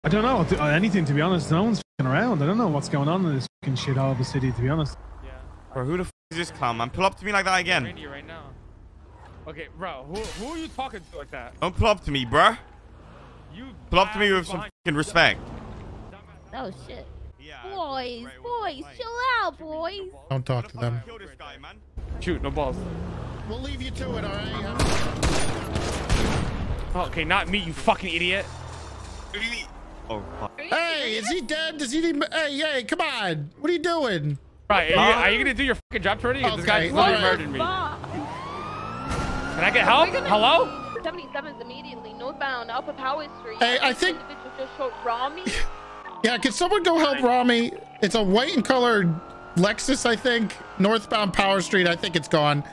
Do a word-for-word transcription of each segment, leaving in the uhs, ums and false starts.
I don't know uh, anything, to be honest. No one's fucking around. I don't know what's going on in this fucking shithole of a city, to be honest. Yeah. Bro, who the f is this clown, man? Pull up to me like that again. Right now. Okay, bro, who, who are you talking to like that? Don't pull up to me, bruh. You pull up to me with some fucking respect. Oh, shit. Yeah, boys, right, boys, right. chill out, boys. Don't talk to them. Kill this guy, man. Shoot, no balls. We'll leave you to it, all right? Okay, not me, you fucking idiot. Oh, fuck. Hey, is he dead? Does he need... Hey, hey, come on. What are you doing? Right, are you, are you gonna do your fucking job already? Okay, This guy all literally right. murdered me. Can I get help? Hello? seventy-sevens immediately, northbound, Upper Power Street. Hey, I think... Individual just shot Ramee. Yeah, can someone go help Ramee? It's a white and colored Lexus, I think. Northbound Power Street. I think it's gone.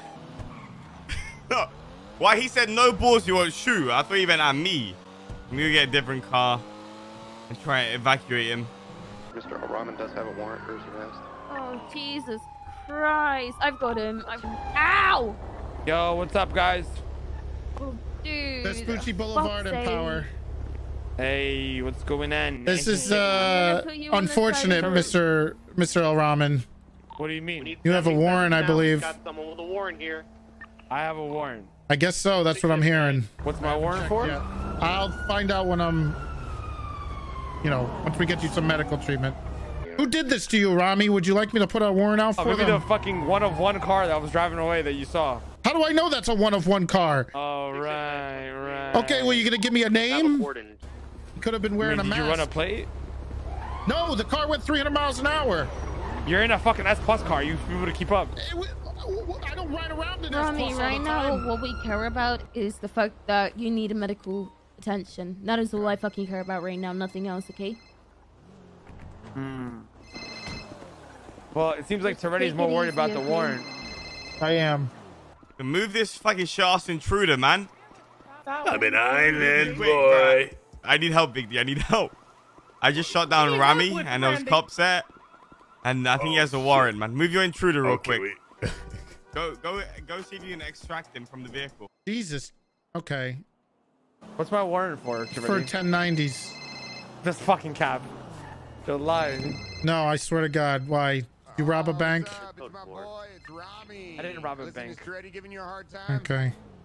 Why he said no balls you won't shoot? I thought he meant at me. I'm gonna get a different car and try and evacuate him. Mister O'Rahman does have a warrant for his arrest. Oh, Jesus Christ. I've got him. I've... Ow! Yo, what's up, guys? Oh, dude. Vespucci Boulevard and Power. Hey, what's going on? This is uh, unfortunate, Mister Mister O'Rahman. What do you mean? You have a warrant, I believe. Got someone with a warrant here. I have a warrant. I guess so. That's what I'm hearing. What's my warrant for? Yeah. I'll find out when I'm, you know, once we get you some medical treatment. Who did this to you, Ramee? Would you like me to put a warrant out Oh, for maybe them? the fucking one of one car that was driving away that you saw. How do I know that's a one of one car? Oh, right, right. Okay, well, you gonna give me a name? Have a Could have been I wearing mean, a did mask. you run a plate? No, the car went three hundred miles an hour. You're in a fucking S plus car. You should be able to keep up. It, I don't ride around in this Ramee, right now, what we care about is the fact that you need a medical attention. That is all I fucking care about right now. Nothing else, okay? Hmm. Well, it seems like Toretti's more worried about the warrant. I am. Move this fucking shit-ass intruder, man. I'm an island Wait, boy. I need help, Big D. I need help. I just shot down Ramee and there was cops there. And I think he has a warrant, man. Move your intruder real Okay, quick. Go, go, go see if you can extract him from the vehicle. Jesus. Okay. What's my warrant for, For Toretti? ten nineties. This fucking cab. They're lying. No, I swear to God. Why? You rob a bank? It's my boy, it's Ramee. I didn't rob a Listen, bank. Is Toretti giving you a hard time? Okay.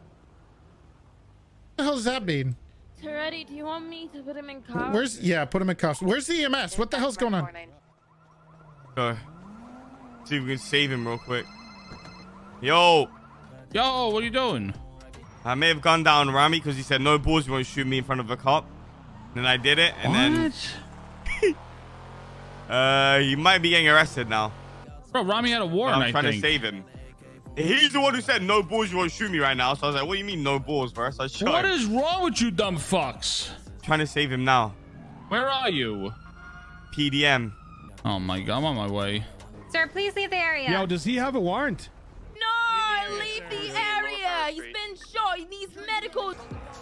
What the hell does that mean? Toretti, do you want me to put him in cuffs? Where's, yeah, put him in cuffs. Where's the E M S? What the hell's going on? Go. See if we can save him real quick. Yo. Yo, what are you doing? I may have gone down Ramee because he said no balls, you won't shoot me in front of a cop. And then I did it, and What? then uh, he might be getting arrested now. Bro, Ramee had a But warrant, I'm I trying think. to save him. He's the one who said no balls, you won't shoot me right now. So I was like, what do you mean no balls, bro? So I shot What him. is wrong with you dumb fucks? Trying to save him now. Where are you? P D M. Oh my God, I'm on my way. Sir, please leave the area. Yo, does he have a warrant? No! Leave the area! He's been shot! He needs medical!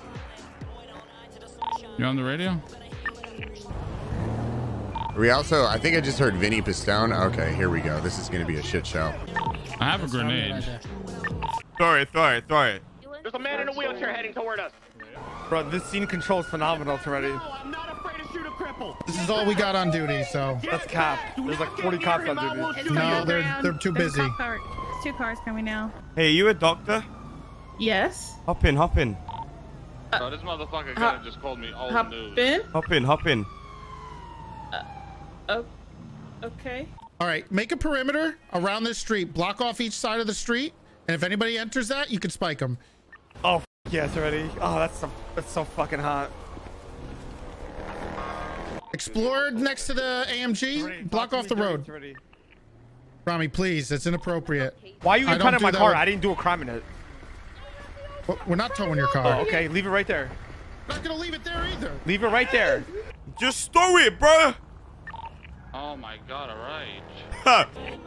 You on the radio? We also, I think I just heard Vinny Pistone. Okay, here we go. This is going to be a shit show. I have a grenade. Throw it, throw it, throw it. There's a man in a wheelchair heading toward us. Bro, this scene control is phenomenal, Toretti. I'm not afraid to shoot a cripple. This is all we got on duty, so. That's cap. There's like forty cops on duty. No, they're they're too busy. There's two cars coming now. Hey, you a doctor? Yes. Hop in, hop in. Bro, this motherfucker uh, just called me old hop news. in? Hop in, hop in. Uh, oh, okay. All right, make a perimeter around this street. Block off each side of the street. And if anybody enters that, you can spike them. Oh, f yeah, Toretti. Oh, that's so, that's so fucking hot. Explore next to the A M G. Toretti, Block off the road. Toretti. Ramee, please. It's inappropriate. Why are you I don't impounding do my that car? with- I didn't do a crime in it. We're not towing your car. Oh, okay. Leave it right there. I'm not gonna leave it there either. Leave it right there. Just throw it, bro. Oh my god, alright. Huh.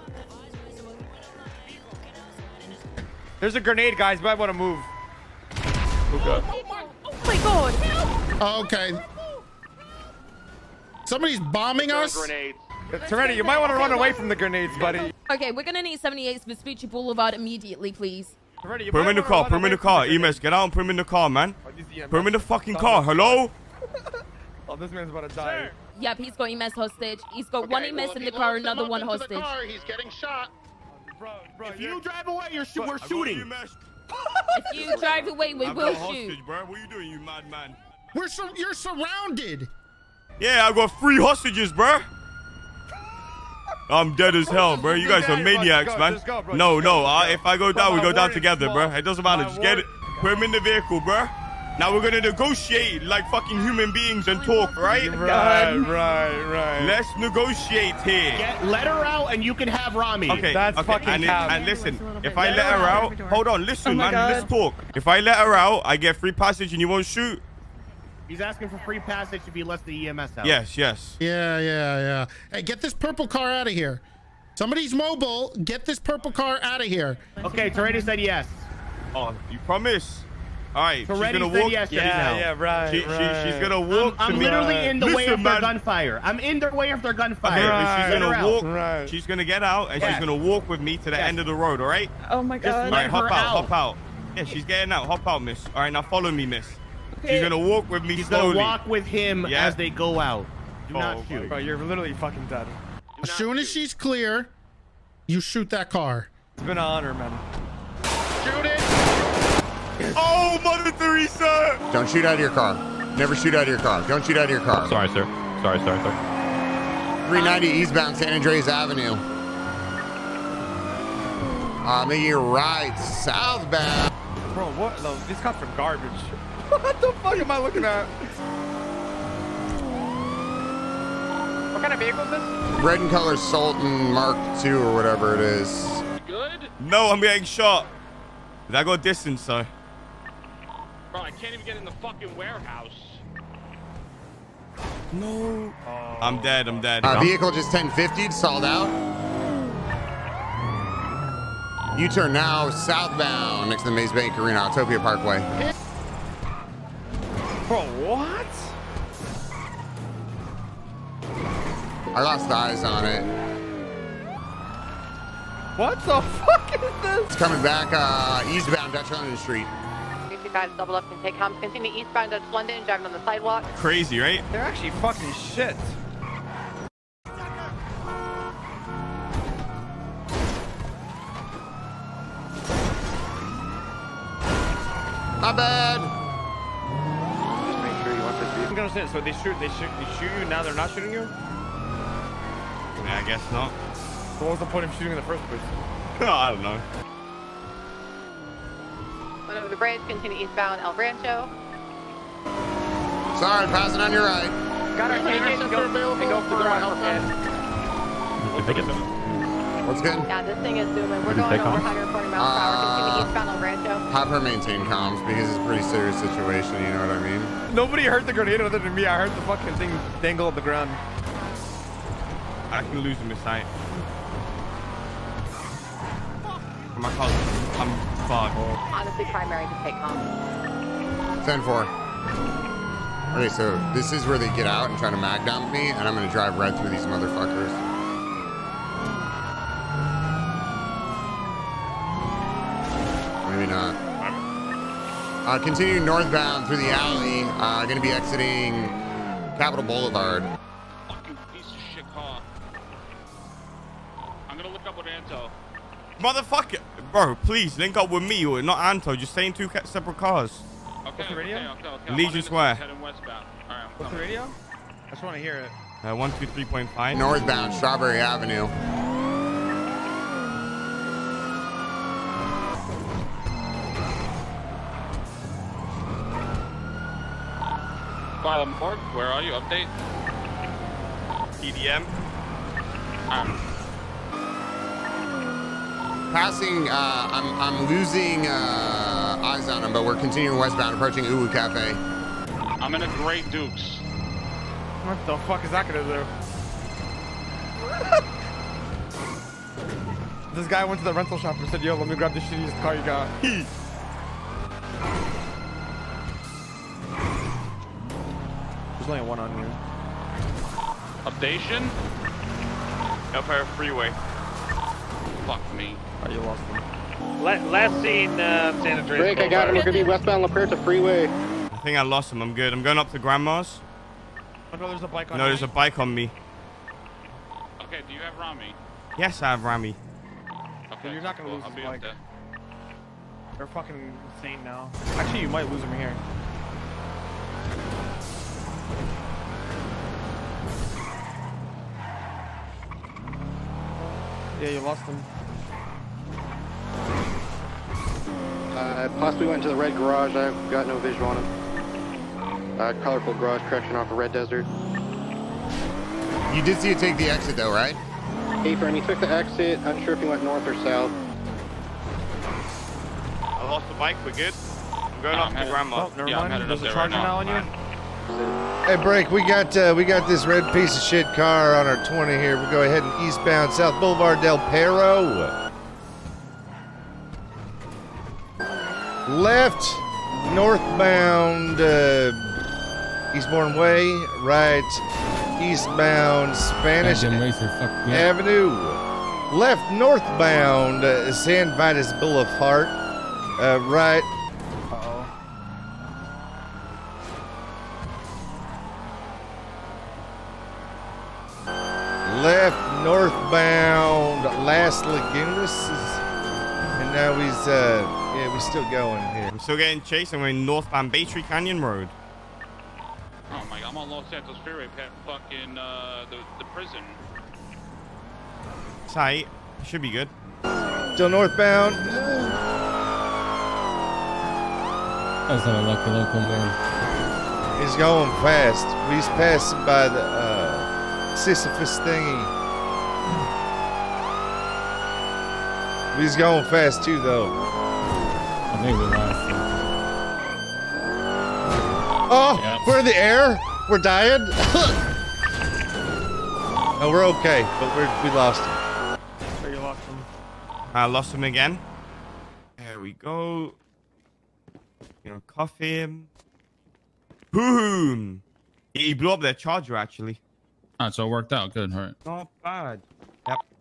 There's a grenade, guys. You might want to move. Okay. Oh my god! Okay. Somebody's bombing us. Grenades. Toretti, you might want to run away from the grenades, buddy. Okay, we're gonna need seventy-eight Vespucci Boulevard immediately, please. Toretti, you Put him might in the wanna car, run put him in away the from car. grenades. E M S, get out and put him in the car, man. Oh, these E M S Put him in the fucking son car. of a- Hello? Oh, Oh, this man's about to die. Yep, he's got E M S hostage. He's got Okay, one E M S well, if in he the car, locks him another up one into the hostage. car, he's getting shot. Bro, bro, If you're- you drive away, you're sh- Bro, we're I got shooting. E M S. If you drive away, we I've will got a shoot. hostage, bro. What are you doing, you madman? We're sur you're surrounded. Yeah, I got three hostages, bro. I'm dead as hell, bro. You guys are maniacs, man. No, no. I, if I go down, we go down together, bro. It doesn't matter. Just get it. Put him in the vehicle, bro. Now we're gonna negotiate like fucking human beings and talk, right? Right, right, right. Let's negotiate here. Get, let her out, and you can have Rami. Okay, That's okay. fucking and, it, cap. and listen, if Let I let her her out. out, hold on, listen, Oh my man, God. let's talk. If I let her out, I get free passage and you won't shoot. He's asking for free passage if he lets the E M S out. Yes, yes. Yeah, yeah, yeah. Hey, get this purple car out of here. Somebody's mobile. Get this purple car out of here. Okay, Toretti said yes. Oh, you promise? All right, she's Toretti gonna said walk. yes. Yeah, now. yeah, right, She, right. she, she's gonna walk I'm to me. literally in the way Listen, of their man. gunfire. I'm in their way of their gunfire. Okay, Right. she's Let her gonna out. walk. Right. She's gonna get out and Yes. she's gonna walk with me to the Yes. end of the road. All right? Oh my Just god. All let right, hop her out, out. hop out. Yeah, she's getting out. Hop out, miss. All right, now follow me, miss. She's Okay. gonna walk with me He's slowly. gonna walk with him Yeah. as they go out. Do Oh not my shoot. Bro, you're literally fucking dead. As soon as she's clear, you shoot that car. It's been an honor, man. Shoot it. Oh, Mother Teresa! Don't shoot out of your car. Never shoot out of your car. Don't shoot out of your car. Sorry, sir. Sorry, sorry, sorry. three ninety eastbound San Andreas Avenue. Uh, making your right southbound. Bro, what? No, these cops are garbage. What the fuck am I looking at? What kind of vehicle is this? Red and color Sultan Mark two or whatever it is. Good? No, I'm getting shot. But I got distance, so. Bro, I can't even get in the fucking warehouse. No. I'm dead. I'm dead. Uh, vehicle just ten fifty, stalled out. U-turn now southbound next to the Maze Bank Arena, Autopia Parkway. Bro, what? I lost eyes on it. What the fuck is this? It's coming back uh, eastbound Dutch London Street. You guys double up and take comms. Continue eastbound Dutch London, driving on the sidewalk. Crazy, right? They're actually fucking shit. Not bad. Just make sure you want this I vehicle. don't understand. So they shoot, they shoot, they shoot you. Now they're not shooting you. Yeah, I guess not. So what was the point of shooting in the first place? I don't know. Went over the bridge, continue eastbound El Rancho. Sorry, passing on your right. Got our tickets and go, and go for the help. What's good? Yeah, this thing is zooming. We're going over one hundred forty miles per hour. Continue Uh, eastbound El Rancho. Have her maintain comms because it's a pretty serious situation, you know what I mean? Nobody heard the grenade other than me. I heard the fucking thing dangle at the ground. I can lose him in sight. My car, I'm fucked. Honestly, primary to take comms. ten four. Okay, so this is where they get out and try to mag dump me, and I'm gonna drive right through these motherfuckers. Maybe not. Uh, continue northbound through the alley. Uh, gonna be exiting Capitol Boulevard. Fucking piece of shit car. I'm gonna look up with Anto. Motherfucker. Bro, please link up with me or not Anto. Just stay in two ca- separate cars. Okay, What's the radio? okay, okay, okay. I'm Legion on this Square. heading westbound. All right, I'm What's the coming. radio? I just want to hear it. Uh, one two three point five. Northbound Strawberry Avenue. Father Mark, where are you? Update. T D M. Um, Passing, uh, I'm, I'm losing uh, eyes on him, but we're continuing westbound, approaching Uwu Cafe. I'm in a Grey Dukes. What the fuck is that gonna do? This guy went to the rental shop and said, yo, let me grab the shittiest car you got. There's only one on here. Updation? Empire Freeway. Fuck me. Oh, you lost him. Last seen uh, San Andreas. Drake, I got him. We're gonna be westbound La Puerta Freeway. I think I lost him. I'm good. I'm going up to Grandma's. Oh, no, there's a bike on No, me. there's a bike on me. Okay, do you have ramee? Yes, I have ramee. Okay, You're not gonna cool. lose I'll this be bike. up there. They're fucking insane now. Actually, you might lose them here. Yeah, you lost them. Uh, possibly went into the red garage. I've got no visual on him. Uh, colorful garage correction off of Red Desert. You did see it take the exit though, right? Hey, friend, he took the exit. Unsure if he went north or south. I lost the bike. We're good. I'm going Oh, off I'm to headed- grandma. Oh, never Yeah, I'm mind. headed There's up a there right charger now. now on you. Hey, break. We got uh, we got this red piece of shit car on our twenty here. We go ahead and eastbound South Boulevard Del Perro. Left, northbound uh, Eastbourne Way. Right, eastbound Spanish Avenue. Left, northbound uh, San Vitus Boulevard. Uh, right. Left northbound Las Lagunas, and now he's uh yeah we're still going here. I'm still getting chased, and we're in northbound Baytree Canyon Road. Oh my god, I'm on Los Santos Freeway, past fucking uh, the, the prison. Tight. Should be good. Still northbound. That's not a lucky local man. He's going fast. He's passing by the uh, Sisyphus thingy. He's going fast too, though. I think we lost him. Oh, Yep. we're in the air. We're dying. No, we're okay, but we're, we lost him. There, you lost them. I lost him again. There we go. You know, cuff him. Boom. He blew up their charger, actually. Alright, so it worked out. Good, alright. Not bad. Yep.